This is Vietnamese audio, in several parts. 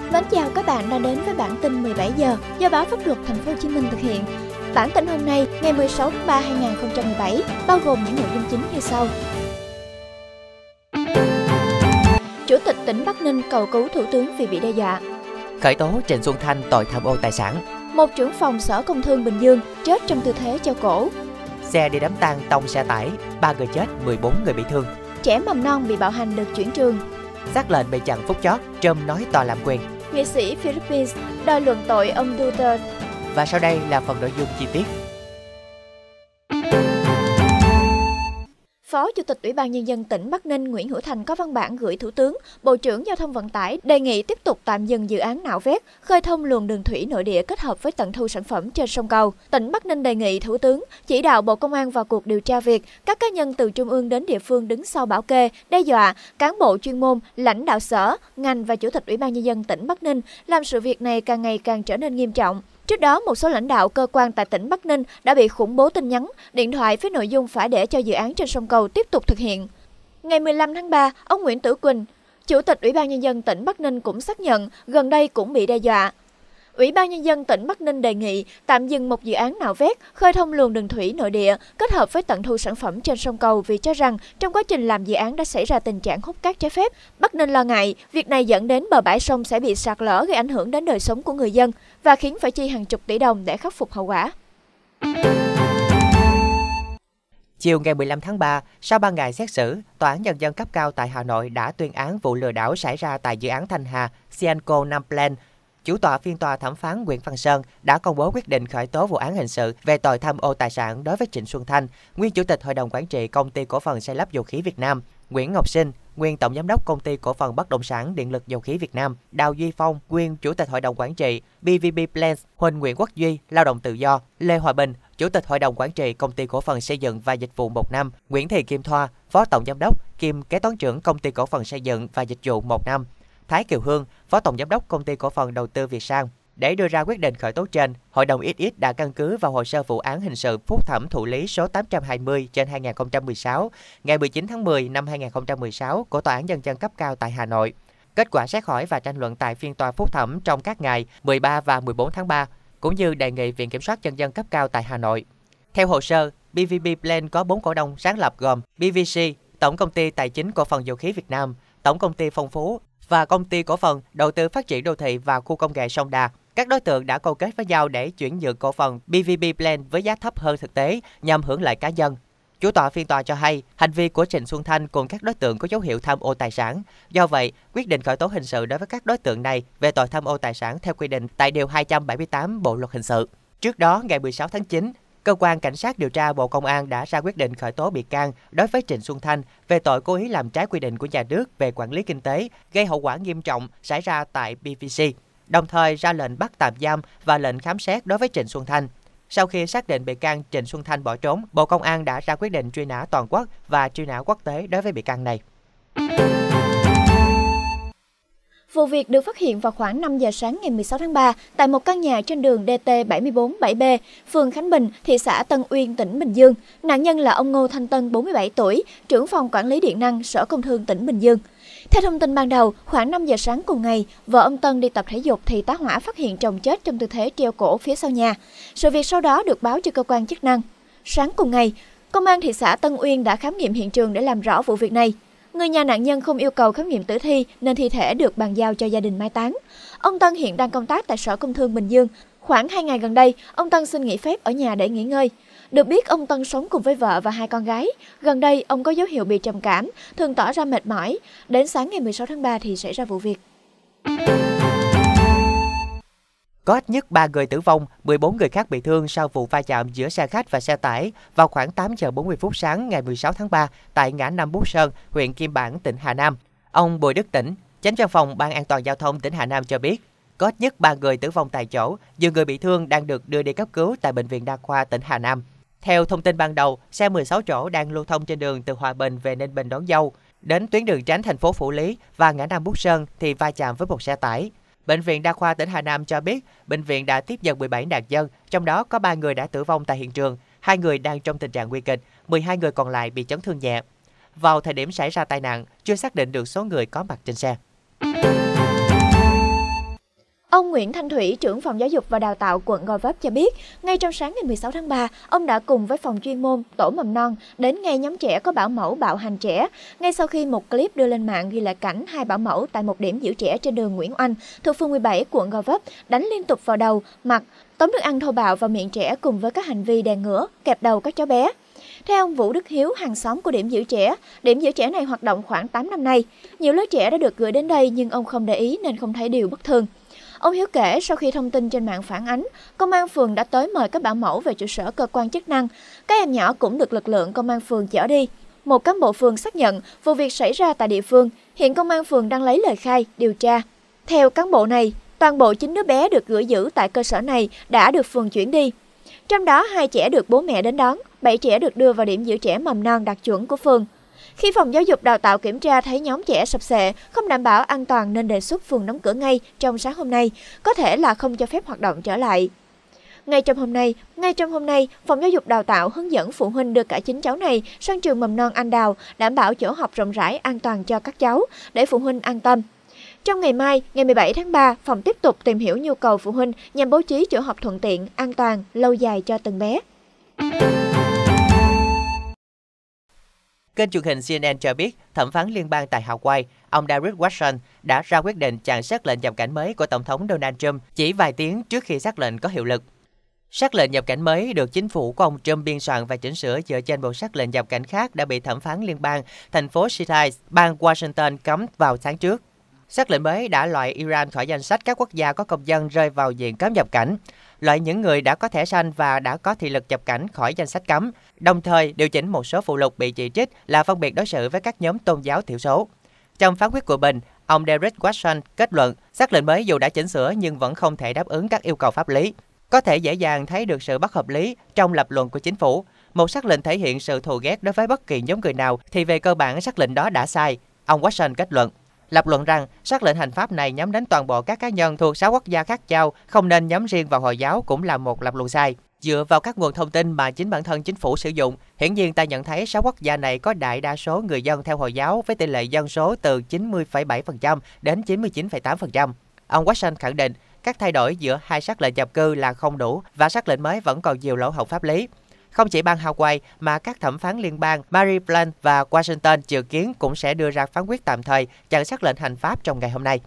Mến chào các bạn đang đến với bản tin 17 giờ do Báo Pháp luật Thành phố Hồ Chí Minh thực hiện. Bản tin hôm nay, ngày 16 tháng 3 2017, bao gồm những nội dung chính như sau. Chủ tịch tỉnh Bắc Ninh cầu cứu Thủ tướng vì bị đe dọa. Khởi tố Trịnh Xuân Thanh tội tham ô tài sản. Một trưởng phòng Sở Công Thương Bình Dương chết trong tư thế treo cổ. Xe đi đám tang tông xe tải, 3 người chết, 14 người bị thương. Trẻ mầm non bị bạo hành được chuyển trường. Xác lệnh bị chặn phút chót, Trump nói tòa làm quyền. Nghị sĩ Philippines đòi luận tội ông Duterte. Và sau đây là phần nội dung chi tiết. Phó Chủ tịch Ủy ban Nhân dân tỉnh Bắc Ninh Nguyễn Hữu Thành có văn bản gửi Thủ tướng, Bộ trưởng Giao thông Vận tải đề nghị tiếp tục tạm dừng dự án nạo vét, khơi thông luồng đường thủy nội địa kết hợp với tận thu sản phẩm trên sông cầu. Tỉnh Bắc Ninh đề nghị Thủ tướng chỉ đạo Bộ Công an vào cuộc điều tra việc các cá nhân từ trung ương đến địa phương đứng sau bảo kê, đe dọa cán bộ chuyên môn, lãnh đạo sở, ngành và Chủ tịch Ủy ban Nhân dân tỉnh Bắc Ninh làm sự việc này càng ngày càng trở nên nghiêm trọng. Trước đó, một số lãnh đạo cơ quan tại tỉnh Bắc Ninh đã bị khủng bố tin nhắn, điện thoại với nội dung phải để cho dự án trên sông cầu tiếp tục thực hiện. Ngày 15 tháng 3, ông Nguyễn Tử Quỳnh, Chủ tịch Ủy ban Nhân dân tỉnh Bắc Ninh cũng xác nhận gần đây cũng bị đe dọa. Ủy ban Nhân dân tỉnh Bắc Ninh đề nghị tạm dừng một dự án nạo vét, khơi thông luồng đường thủy nội địa kết hợp với tận thu sản phẩm trên sông cầu vì cho rằng trong quá trình làm dự án đã xảy ra tình trạng hút cát trái phép. Bắc Ninh lo ngại việc này dẫn đến bờ bãi sông sẽ bị sạt lở gây ảnh hưởng đến đời sống của người dân và khiến phải chi hàng chục tỷ đồng để khắc phục hậu quả. Chiều ngày 15 tháng 3, sau 3 ngày xét xử, Tòa án Nhân dân cấp cao tại Hà Nội đã tuyên án vụ lừa đảo xảy ra tại dự án Thanh Hà, Sianco Nam Plan. Chủ tọa phiên tòa thẩm phán Nguyễn Văn Sơn đã công bố quyết định khởi tố vụ án hình sự về tội tham ô tài sản đối với Trịnh Xuân Thanh, nguyên Chủ tịch Hội đồng Quản trị Công ty Cổ phần Xây lắp Dầu khí Việt Nam, Nguyễn Ngọc Sinh, nguyên Tổng giám đốc Công ty Cổ phần Bất động sản Điện lực Dầu khí Việt Nam, Đào Duy Phong, nguyên Chủ tịch Hội đồng Quản trị BVB Plans, Huỳnh Nguyễn Quốc Duy, Lao động tự do, Lê Hòa Bình, Chủ tịch Hội đồng Quản trị Công ty Cổ phần Xây dựng và Dịch vụ 1 năm, Nguyễn Thị Kim Thoa, Phó Tổng giám đốc kiêm Kế toán trưởng Công ty Cổ phần Xây dựng và Dịch vụ 1 năm, Thái Kiều Hương, Phó Tổng giám đốc Công ty Cổ phần Đầu tư Việt Sang. Để đưa ra quyết định khởi tố trên, Hội đồng XX đã căn cứ vào hồ sơ vụ án hình sự phúc thẩm thụ lý số 820/2016 ngày 19 tháng 10 năm 2016 của Tòa án Nhân dân cấp cao tại Hà Nội. Kết quả xét hỏi và tranh luận tại phiên tòa phúc thẩm trong các ngày 13 và 14 tháng 3, cũng như đề nghị Viện Kiểm soát Nhân dân cấp cao tại Hà Nội. Theo hồ sơ, BVB Plan có 4 cổ đông sáng lập gồm BVC, Tổng Công ty Tài chính Cổ phần Dầu khí Việt Nam, Tổng Công ty Phong Phú và Công ty Cổ phần Đầu tư Phát triển Đô thị và Khu công nghệ Sông Đà. Các đối tượng đã câu kết với nhau để chuyển nhượng cổ phần BVB Plan với giá thấp hơn thực tế nhằm hưởng lợi cá nhân. Chủ tọa phiên tòa cho hay, hành vi của Trịnh Xuân Thanh cùng các đối tượng có dấu hiệu tham ô tài sản. Do vậy, quyết định khởi tố hình sự đối với các đối tượng này về tội tham ô tài sản theo quy định tại Điều 278 Bộ Luật Hình sự. Trước đó, ngày 16 tháng 9, Cơ quan Cảnh sát điều tra Bộ Công an đã ra quyết định khởi tố bị can đối với Trịnh Xuân Thanh về tội cố ý làm trái quy định của nhà nước về quản lý kinh tế, gây hậu quả nghiêm trọng xảy ra tại BVC, đồng thời ra lệnh bắt tạm giam và lệnh khám xét đối với Trịnh Xuân Thanh. Sau khi xác định bị can Trịnh Xuân Thanh bỏ trốn, Bộ Công an đã ra quyết định truy nã toàn quốc và truy nã quốc tế đối với bị can này. Vụ việc được phát hiện vào khoảng 5 giờ sáng ngày 16 tháng 3 tại một căn nhà trên đường DT747B, phường Khánh Bình, thị xã Tân Uyên, tỉnh Bình Dương. Nạn nhân là ông Ngô Thanh Tân, 47 tuổi, trưởng phòng quản lý điện năng Sở Công Thương tỉnh Bình Dương. Theo thông tin ban đầu, khoảng 5 giờ sáng cùng ngày, vợ ông Tân đi tập thể dục thì tá hỏa phát hiện chồng chết trong tư thế treo cổ phía sau nhà. Sự việc sau đó được báo cho cơ quan chức năng. Sáng cùng ngày, Công an thị xã Tân Uyên đã khám nghiệm hiện trường để làm rõ vụ việc này. Người nhà nạn nhân không yêu cầu khám nghiệm tử thi nên thi thể được bàn giao cho gia đình mai táng. Ông Tân hiện đang công tác tại Sở Công Thương Bình Dương. Khoảng 2 ngày gần đây, ông Tân xin nghỉ phép ở nhà để nghỉ ngơi. Được biết, ông Tân sống cùng với vợ và 2 con gái. Gần đây, ông có dấu hiệu bị trầm cảm, thường tỏ ra mệt mỏi. Đến sáng ngày 16 tháng 3 thì xảy ra vụ việc. Có ít nhất 3 người tử vong, 14 người khác bị thương sau vụ va chạm giữa xe khách và xe tải vào khoảng 8 giờ 40 phút sáng ngày 16 tháng 3 tại ngã Năm Bút Sơn, huyện Kim Bảng, tỉnh Hà Nam. Ông Bùi Đức Tĩnh, Chánh văn phòng Ban An toàn Giao thông tỉnh Hà Nam cho biết, có ít nhất 3 người tử vong tại chỗ, nhiều người bị thương đang được đưa đi cấp cứu tại Bệnh viện Đa khoa tỉnh Hà Nam. Theo thông tin ban đầu, xe 16 chỗ đang lưu thông trên đường từ Hòa Bình về Ninh Bình đón dâu, đến tuyến đường tránh thành phố Phủ Lý và ngã Năm Bút Sơn thì va chạm với một xe tải. Bệnh viện Đa khoa tỉnh Hà Nam cho biết, bệnh viện đã tiếp nhận 17 nạn nhân, trong đó có 3 người đã tử vong tại hiện trường, 2 người đang trong tình trạng nguy kịch, 12 người còn lại bị chấn thương nhẹ. Vào thời điểm xảy ra tai nạn, chưa xác định được số người có mặt trên xe. Ông Nguyễn Thanh Thủy, trưởng phòng giáo dục và đào tạo quận Gò Vấp cho biết, ngay trong sáng ngày 16 tháng 3, ông đã cùng với phòng chuyên môn tổ mầm non đến ngay nhóm trẻ có bảo mẫu bạo hành trẻ. Ngay sau khi một clip đưa lên mạng ghi lại cảnh hai bảo mẫu tại một điểm giữ trẻ trên đường Nguyễn Oanh, thuộc phường 17, quận Gò Vấp, đánh liên tục vào đầu, mặt, tống thức ăn thô bạo vào miệng trẻ cùng với các hành vi đè ngửa, kẹp đầu các cháu bé. Theo ông Vũ Đức Hiếu, hàng xóm của điểm giữ trẻ này hoạt động khoảng 8 năm nay. Nhiều lứa trẻ đã được gửi đến đây nhưng ông không để ý nên không thấy điều bất thường. Ông Hiếu kể sau khi thông tin trên mạng phản ánh, công an phường đã tới mời các bảo mẫu về trụ sở cơ quan chức năng. Các em nhỏ cũng được lực lượng công an phường chở đi. Một cán bộ phường xác nhận vụ việc xảy ra tại địa phương. Hiện công an phường đang lấy lời khai, điều tra. Theo cán bộ này, toàn bộ 9 đứa bé được gửi giữ tại cơ sở này đã được phường chuyển đi. Trong đó 2 trẻ được bố mẹ đến đón, 7 trẻ được đưa vào điểm giữ trẻ mầm non đạt chuẩn của phường. Khi phòng giáo dục đào tạo kiểm tra thấy nhóm trẻ sập xệ, không đảm bảo an toàn nên đề xuất phường đóng cửa ngay trong sáng hôm nay, có thể là không cho phép hoạt động trở lại. Ngay trong hôm nay, phòng giáo dục đào tạo hướng dẫn phụ huynh đưa cả 9 cháu này sang trường mầm non Anh Đào, đảm bảo chỗ học rộng rãi an toàn cho các cháu, để phụ huynh an tâm. Trong ngày mai, ngày 17 tháng 3, phòng tiếp tục tìm hiểu nhu cầu phụ huynh nhằm bố trí chỗ học thuận tiện, an toàn, lâu dài cho từng bé. Kênh truyền hình CNN cho biết, thẩm phán liên bang tại Hawaii, ông Derek Watson đã ra quyết định chặn sắc lệnh nhập cảnh mới của Tổng thống Donald Trump chỉ vài tiếng trước khi sắc lệnh có hiệu lực. Sắc lệnh nhập cảnh mới được chính phủ của ông Trump biên soạn và chỉnh sửa dựa trên bộ sắc lệnh nhập cảnh khác đã bị thẩm phán liên bang thành phố Seattle, bang Washington cấm vào tháng trước. Sắc lệnh mới đã loại Iran khỏi danh sách các quốc gia có công dân rơi vào diện cấm nhập cảnh, loại những người đã có thẻ xanh và đã có thị lực nhập cảnh khỏi danh sách cấm, đồng thời điều chỉnh một số phụ lục bị chỉ trích là phân biệt đối xử với các nhóm tôn giáo thiểu số. Trong phán quyết của mình, ông Derek Watson kết luận sắc lệnh mới dù đã chỉnh sửa nhưng vẫn không thể đáp ứng các yêu cầu pháp lý. Có thể dễ dàng thấy được sự bất hợp lý trong lập luận của chính phủ. Một sắc lệnh thể hiện sự thù ghét đối với bất kỳ nhóm người nào thì về cơ bản sắc lệnh đó đã sai, ông Watson kết luận. Lập luận rằng sắc lệnh hành pháp này nhắm đến toàn bộ các cá nhân thuộc 6 quốc gia khác nhau, không nên nhắm riêng vào Hồi giáo cũng là một lập luận sai. Dựa vào các nguồn thông tin mà chính bản thân chính phủ sử dụng, hiển nhiên ta nhận thấy 6 quốc gia này có đại đa số người dân theo Hồi giáo với tỷ lệ dân số từ 90,7% đến 99,8%. Ông Watson khẳng định các thay đổi giữa hai sắc lệnh nhập cư là không đủ và sắc lệnh mới vẫn còn nhiều lỗ hổng pháp lý. Không chỉ bang Hawaii mà các thẩm phán liên bang Maryland và Washington dự kiến cũng sẽ đưa ra phán quyết tạm thời chặn sắc lệnh hành pháp trong ngày hôm nay.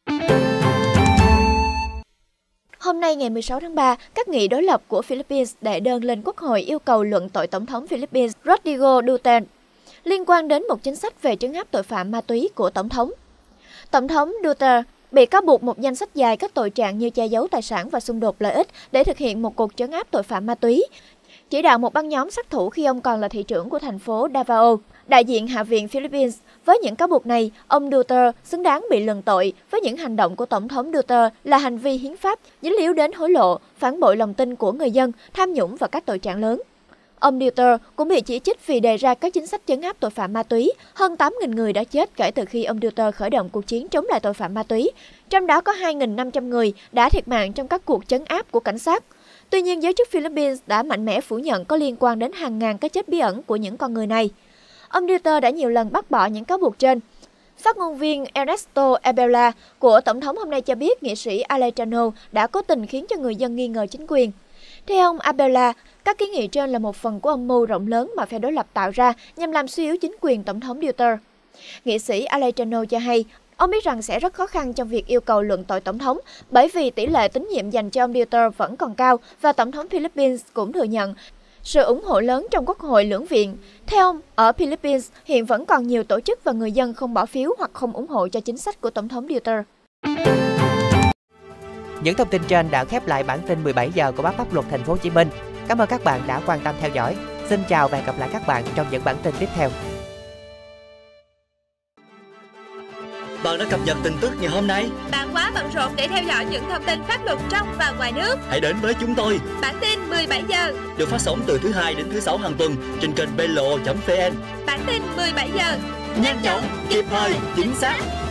Hôm nay ngày 16 tháng 3, các nghị đối lập của Philippines đệ đơn lên Quốc hội yêu cầu luận tội Tổng thống Philippines Rodrigo Duterte liên quan đến một chính sách về trấn áp tội phạm ma túy của Tổng thống. Tổng thống Duterte bị cáo buộc một danh sách dài các tội trạng như che giấu tài sản và xung đột lợi ích để thực hiện một cuộc trấn áp tội phạm ma túy, chỉ đạo một băng nhóm sát thủ khi ông còn là thị trưởng của thành phố Davao. Đại diện Hạ viện Philippines, với những cáo buộc này, ông Duterte xứng đáng bị luận tội với những hành động của Tổng thống Duterte là hành vi hiến pháp, dính líu đến hối lộ, phản bội lòng tin của người dân, tham nhũng và các tội trạng lớn. Ông Duterte cũng bị chỉ trích vì đề ra các chính sách trấn áp tội phạm ma túy. Hơn 8.000 người đã chết kể từ khi ông Duterte khởi động cuộc chiến chống lại tội phạm ma túy. Trong đó có 2.500 người đã thiệt mạng trong các cuộc trấn áp của cảnh sát. Tuy nhiên, giới chức Philippines đã mạnh mẽ phủ nhận có liên quan đến hàng ngàn cái chết bí ẩn của những con người này. Ông Duterte đã nhiều lần bác bỏ những cáo buộc trên. Phát ngôn viên Ernesto Abela của Tổng thống hôm nay cho biết nghị sĩ Alejandro đã cố tình khiến cho người dân nghi ngờ chính quyền. Theo ông Abela, các kiến nghị trên là một phần của âm mưu rộng lớn mà phe đối lập tạo ra nhằm làm suy yếu chính quyền Tổng thống Duterte. Nghị sĩ Alejandro cho hay, ông biết rằng sẽ rất khó khăn trong việc yêu cầu luận tội Tổng thống bởi vì tỷ lệ tín nhiệm dành cho ông Duterte vẫn còn cao và Tổng thống Philippines cũng thừa nhận sự ủng hộ lớn trong Quốc hội lưỡng viện. Theo ông, ở Philippines hiện vẫn còn nhiều tổ chức và người dân không bỏ phiếu hoặc không ủng hộ cho chính sách của Tổng thống Duterte. Những thông tin trên đã khép lại bản tin 17 giờ của Báo Pháp Luật Thành phố Hồ Chí Minh. Cảm ơn các bạn đã quan tâm theo dõi. Xin chào và hẹn gặp lại các bạn trong những bản tin tiếp theo. Bạn đã cập nhật tin tức ngày hôm nay. Bạn quá bận rộn để theo dõi những thông tin pháp luật trong và ngoài nước. Hãy đến với chúng tôi. Bản tin 17 giờ được phát sóng từ thứ Hai đến thứ Sáu hàng tuần trên kênh blo.vn. Bản tin 17 giờ nhanh chóng, kịp thời, chính xác.